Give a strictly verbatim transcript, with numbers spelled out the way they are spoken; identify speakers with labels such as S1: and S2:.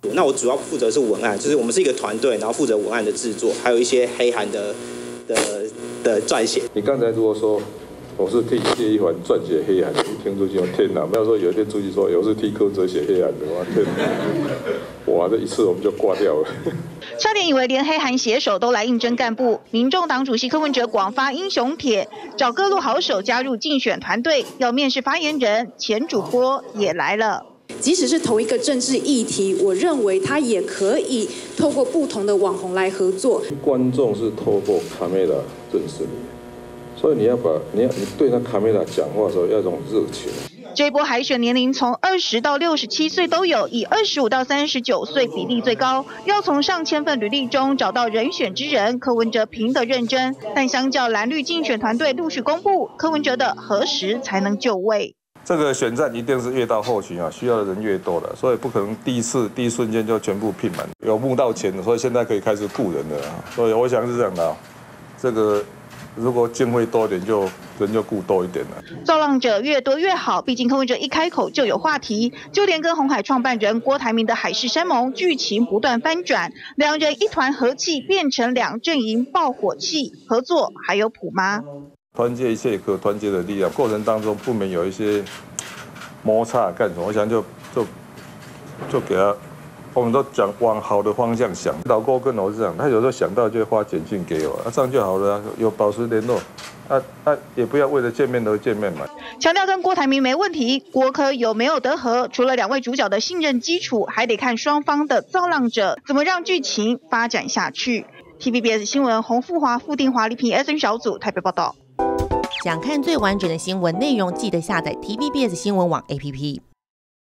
S1: 那我主要负责是文案，就是我们是一个团队，然后负责文案的制作，还有一些黑函的的的撰写。
S2: 你刚才如果说我是替谢一环撰写黑函，一听出去天哪！不要说有一天出去说我是替柯哲写黑函的话，天哪！哇，这一次我们就挂掉了。
S3: 差点以为连黑函写手都来应征干部，民众党主席柯文哲广发英雄帖，找各路好手加入竞选团队，要面试发言人，前主播也来了。
S4: 即使是同一个政治议题，我认为他也可以透过不同的网红来合作。
S2: 观众是透过卡梅拉认识你，所以你要把你要你对那卡梅拉讲话的时候要有一种热情。
S3: 这一波海选年龄从二十到六十七岁都有，以二十五到三十九岁比例最高。要从上千份履历中找到人选之人，柯文哲拼得认真。但相较蓝绿竞选团队陆续公布，柯文哲的何时才能就位？
S2: 这个选战一定是越到后期啊，需要的人越多了，所以不可能第一次第一瞬间就全部聘满，有募到钱的，所以现在可以开始雇人了。所以我想是这样的啊，这个如果经费多一点就，就人就雇多一点了。
S3: 造浪者越多越好，毕竟柯文哲一开口就有话题，就连跟鸿海创办人郭台铭的海誓山盟剧情不断翻转，两人一团和气变成两阵营爆火气，合作还有谱吗？
S2: 团结一切可团结的力量，过程当中不免有一些摩擦，干什么？我想就就就给他，我们都讲往好的方向想。老郭跟我是讲，他有时候想到就会发简讯给我，啊，这样就好了，有保持联络，啊啊，也不要为了见面而见面嘛。
S3: 强调跟郭台铭没问题，郭柯有没有得合，除了两位主角的信任基础，还得看双方的造浪者怎么让剧情发展下去。T V B S 新闻洪富华、傅定华、李品 S N 小组台北报道。
S5: 想看最完整的新闻内容，记得下载 T V B S 新闻网 A P P。